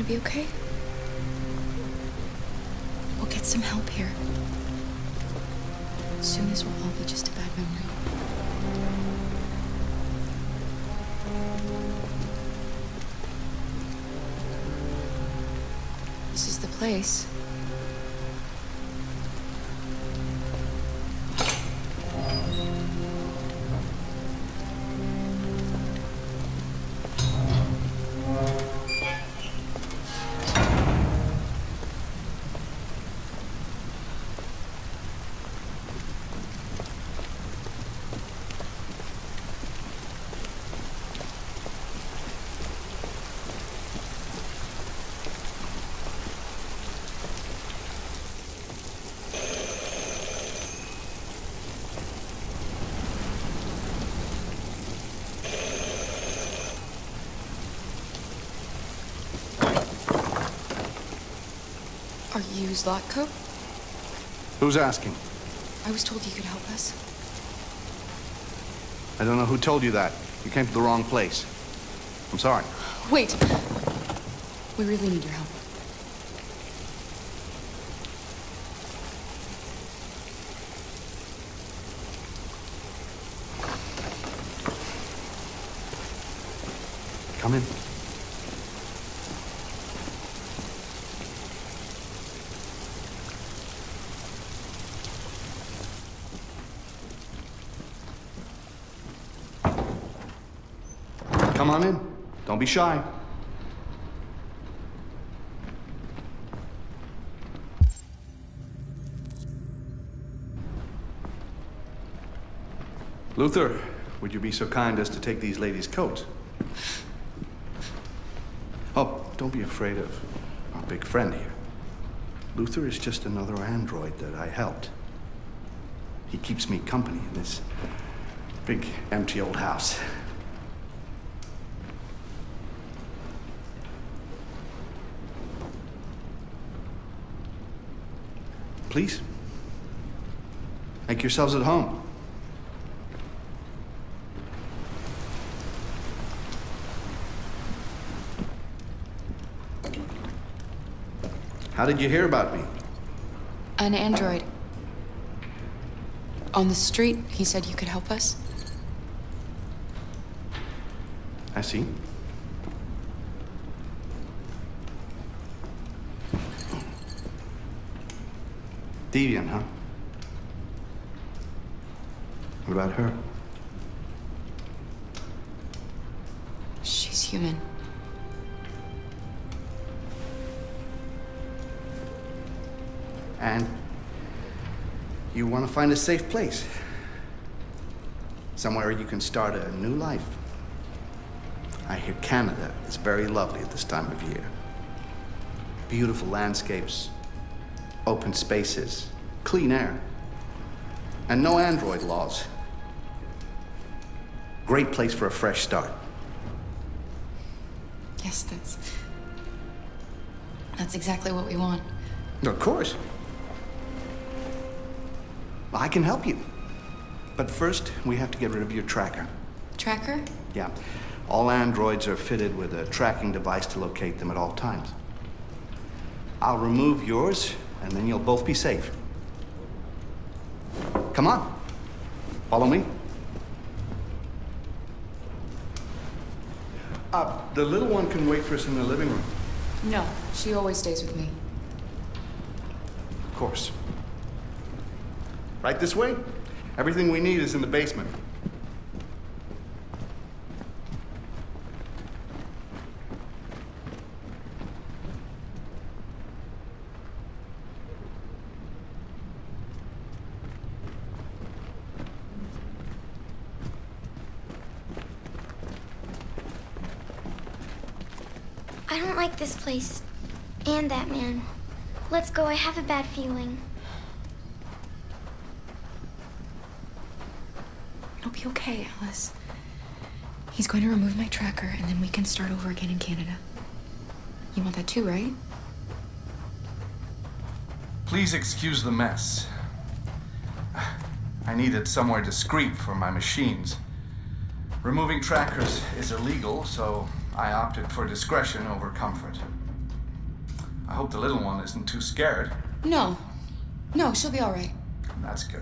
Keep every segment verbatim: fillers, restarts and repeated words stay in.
be okay? We'll get some help here. Soon this will all be just a bad memory. This is the place. Are you Zlatko? Who's asking? I was told you could help us. I don't know who told you that. You came to the wrong place. I'm sorry. Wait. We really need your help. Come in. Come on in. Don't be shy. Luther, would you be so kind as to take these ladies' coats? Oh, don't be afraid of our big friend here. Luther is just another android that I helped. He keeps me company in this big, empty old house. Please, make yourselves at home. How did you hear about me? An android. On the street, he said you could help us. I see. Deviant, huh? What about her? She's human. And you want to find a safe place. Somewhere you can start a new life. I hear Canada is very lovely at this time of year. Beautiful landscapes, open spaces, clean air, and no android laws. Great place for a fresh start. Yes, that's... That's exactly what we want. Of course. I can help you. But first, we have to get rid of your tracker. Tracker? Yeah. All androids are fitted with a tracking device to locate them at all times. I'll remove yours, and then you'll both be safe. Come on. Follow me. Uh, the little one can wait for us in the living room. No, she always stays with me. Of course. Right this way? Everything we need is in the basement. I don't like this place. And that man. Let's go, I have a bad feeling. It'll be okay, Alice. He's going to remove my tracker, and then we can start over again in Canada. You want that too, right? Please excuse the mess. I needed somewhere discreet for my machines. Removing trackers is illegal, so I opted for discretion over comfort. I hope the little one isn't too scared. No. No, she'll be all right. That's good.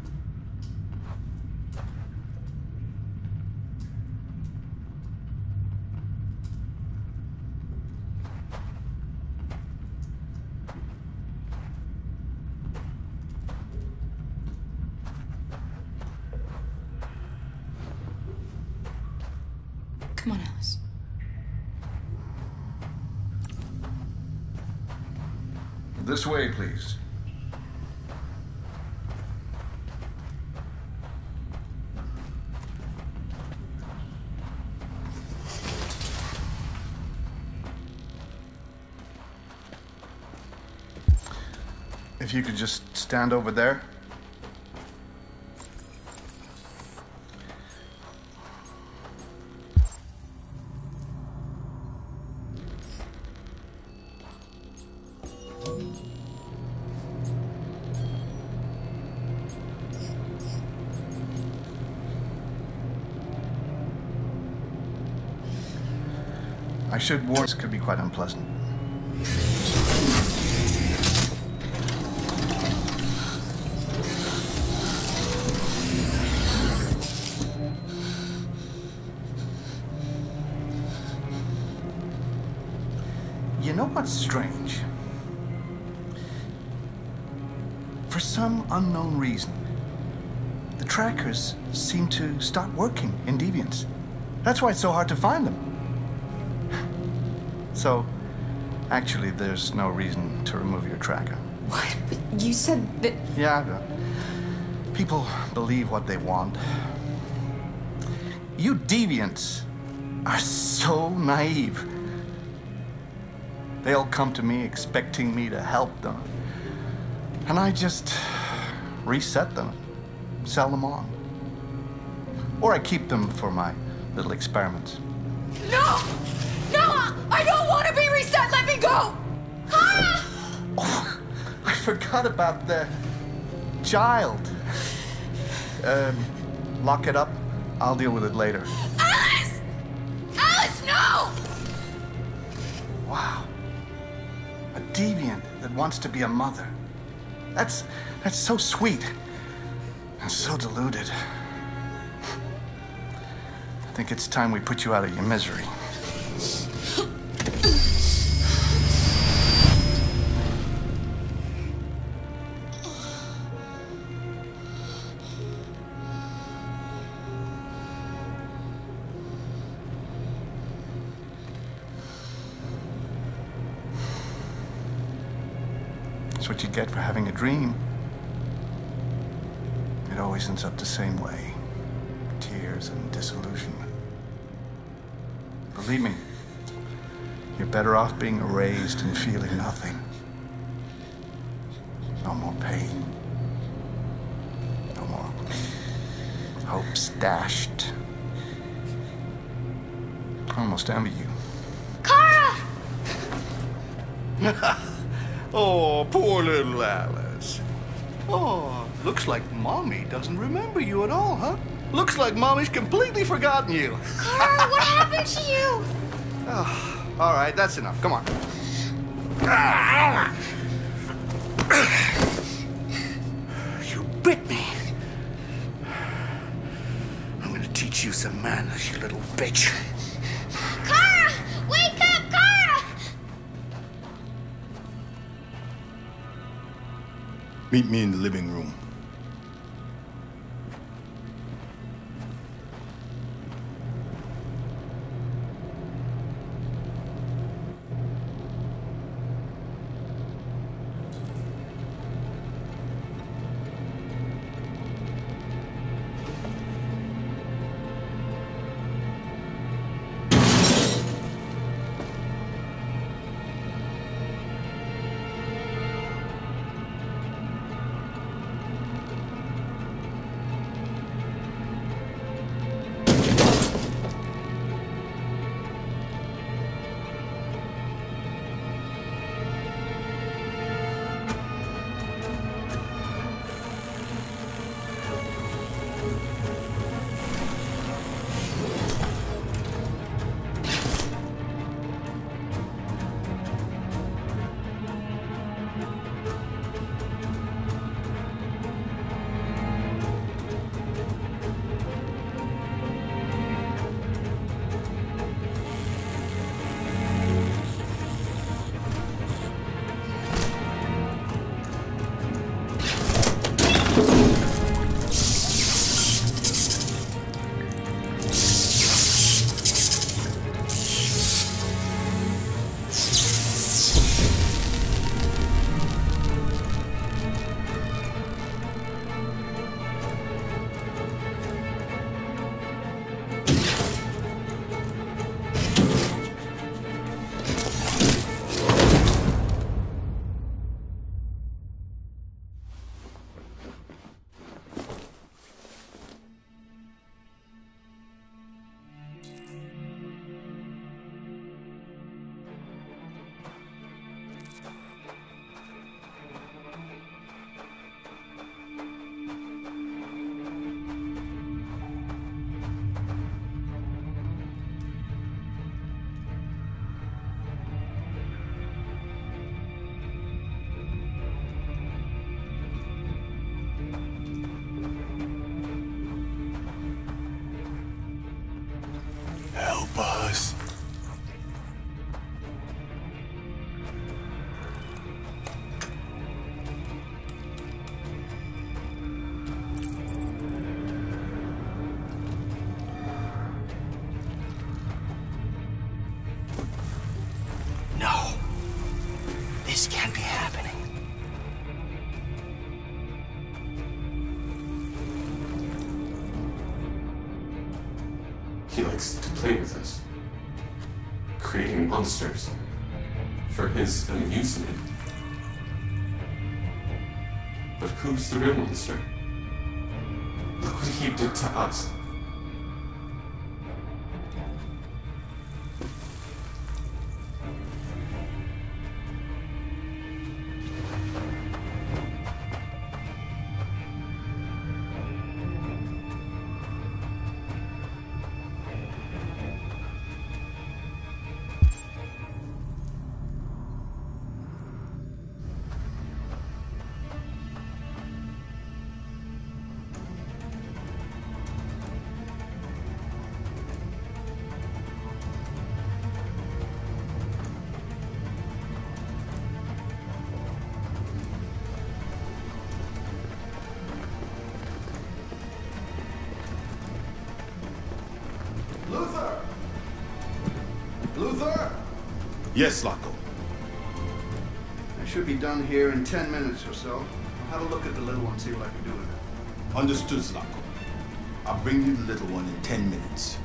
Come on, Alice. This way, please. If you could just stand over there. I should warn, this could be quite unpleasant. You know what's strange? For some unknown reason, the trackers seem to stop working in Deviants. That's why it's so hard to find them. So, actually, there's no reason to remove your tracker. What? But you said that... Yeah, uh, people believe what they want. You Deviants are so naive. They'll come to me expecting me to help them. And I just reset them, sell them on. Or I keep them for my little experiments. No! No! I don't want to be reset! Let me go! Ah! Oh, I forgot about the child. Um, lock it up. I'll deal with it later. Alice! Alice, no! Wow. A deviant that wants to be a mother. That's, that's so sweet and so deluded. I think it's time we put you out of your misery. That's what you get for having a dream. It always ends up the same way. Tears and disillusionment. Believe me, you're better off being erased and feeling nothing. No more pain. No more hopes dashed. I almost envy you. Kara! Oh, poor little Alice. Oh, looks like Mommy doesn't remember you at all, huh? Looks like Mommy's completely forgotten you. Kara, what happened to you? Oh, all right, that's enough. Come on. You bit me. I'm gonna teach you some manners, you little bitch. Kara! Wake up, Kara! Meet me in the living room. Buzz. No. This can't be happening. He likes to play with us, creating monsters for his amusement. But who's the real monster? Look what he did to us. Luther! Luther! Yes, Locko. I should be done here in ten minutes or so. I'll have a look at the little one, see what I can do with it. Understood, Locko. I'll bring you the little one in ten minutes.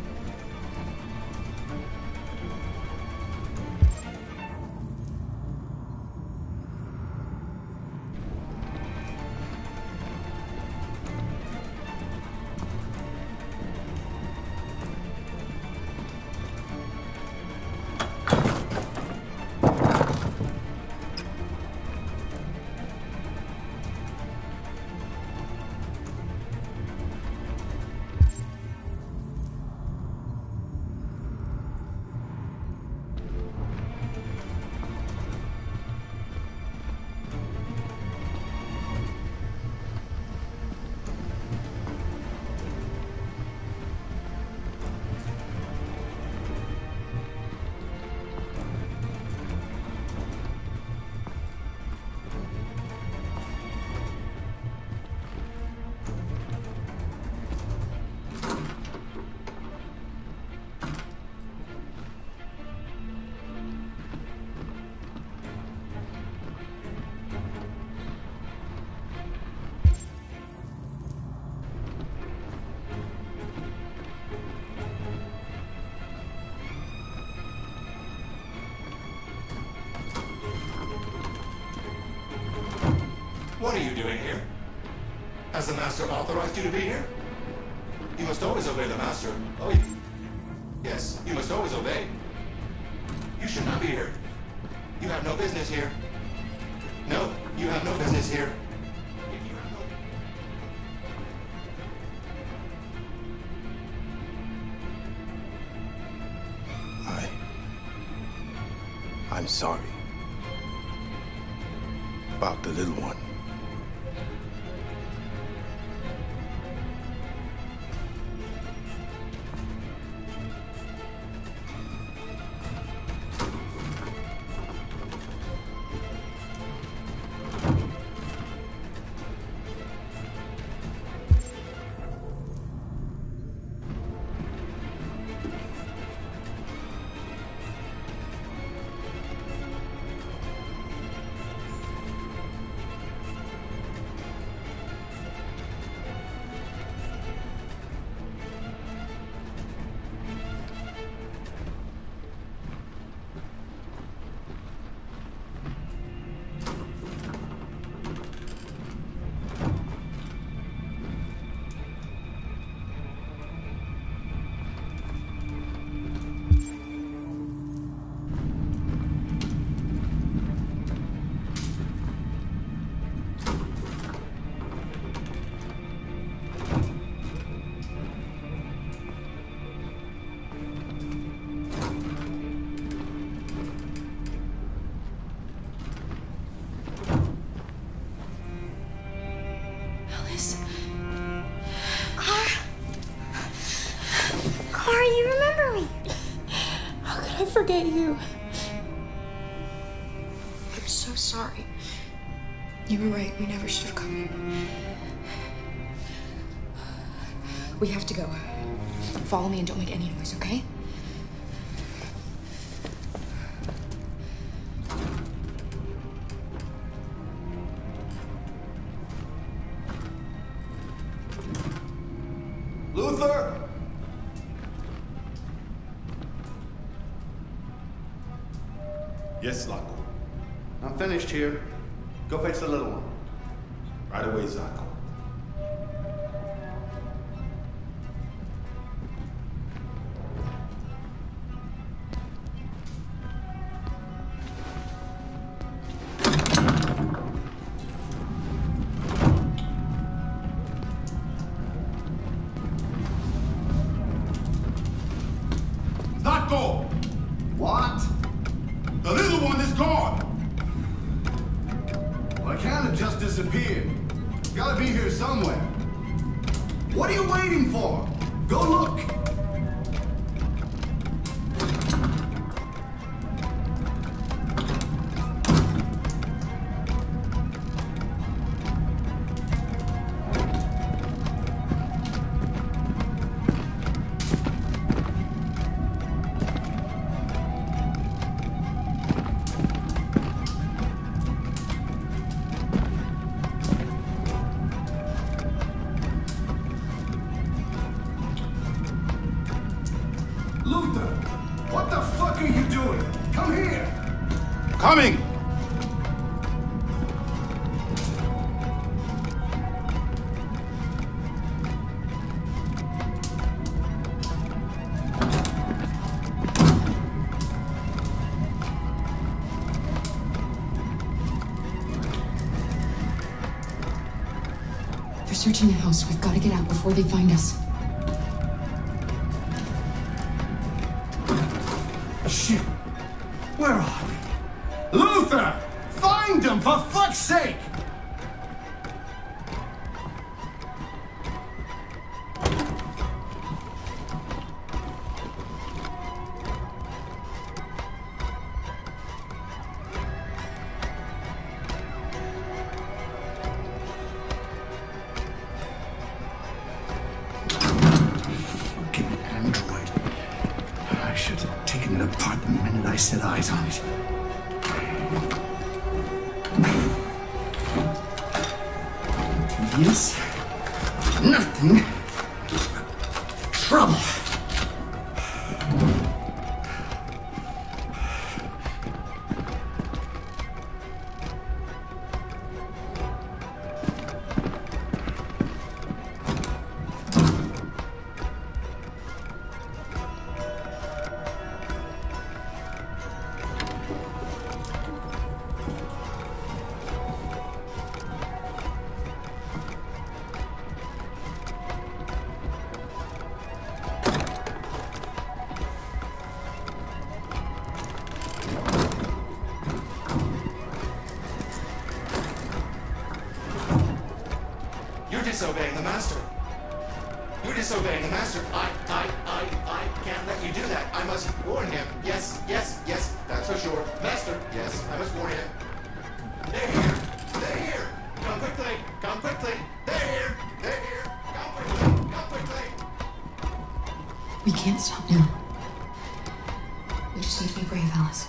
What are you doing here? Has the Master authorized you to be here? You must always obey the Master. Oh, yes, you must always obey. You should not be here. You have no business here. No, you have no business here. You have no... I... I'm sorry. About the little one. Clara, you remember me. I forget you. I'm so sorry. You were right. We never should have come. We have to go. Follow me and don't make any noise, okay? Luther! Yes, Zlatko. I'm finished here. Go fetch the little one. Right away, Zlatko. Zlatko! What? The little one is gone! Well, it can't have just disappeared. It's gotta be here somewhere. What are you waiting for? Go look! Luther, what the fuck are you doing? Come here! Coming! They're searching the house. We've got to get out before they find us. Shit! Where are they? Luther! Find them, for fuck's sake! Fucking android. I should have taken it apart the minute I set eyes on it. Yes, nothing. Trouble. You're disobeying the master. You're disobeying the master. I, I, I, I can't let you do that. I must warn him. Yes, yes, yes, that's for sure. Master, yes, I must warn him. They're here. They're here. Come quickly. Come quickly. They're here. They're here. Come quickly. Come quickly. We can't stop now. We just need to be brave, Alice.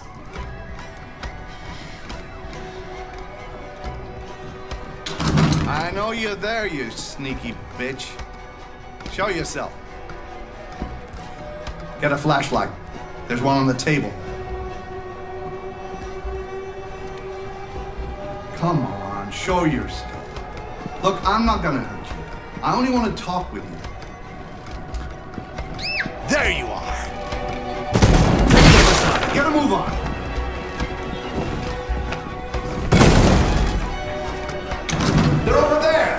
I know you're there, you sneaky bitch. Show yourself. Get a flashlight. There's one on the table. Come on, show yourself. Look, I'm not gonna hurt you. I only want to talk with you. There you are. Get a move on. They're over there.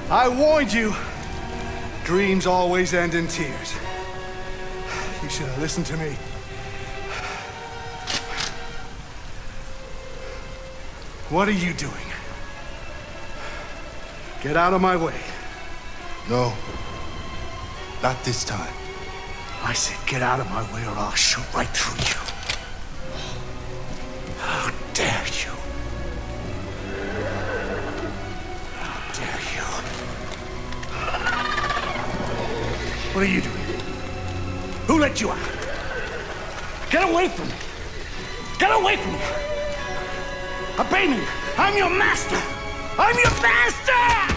I warned you. Dreams always end in tears. You should have listened to me. What are you doing? Get out of my way. No. Not this time. I said get out of my way or I'll shoot right through you. How dare you? How dare you? What are you doing? Who let you out? Get away from me! Get away from me! Obey me! I'm your master! I'm your master!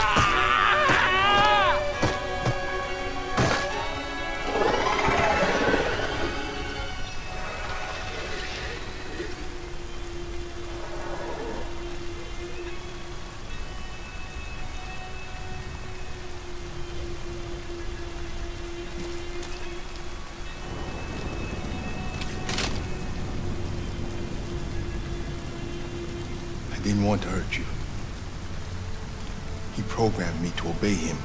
I didn't want to hurt you. He programmed me to obey him.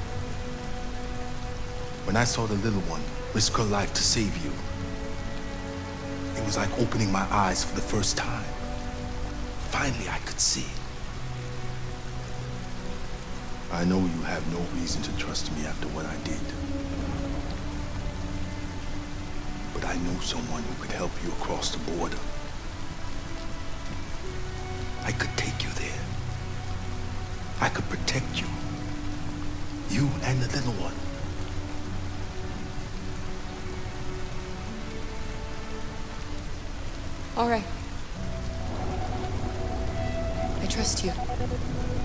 When I saw the little one risk her life to save you, it was like opening my eyes for the first time. Finally, I could see. I know you have no reason to trust me after what I did. But I know someone who could help you across the border. I could take you there. I could protect you. You and the little one. All right. I trust you.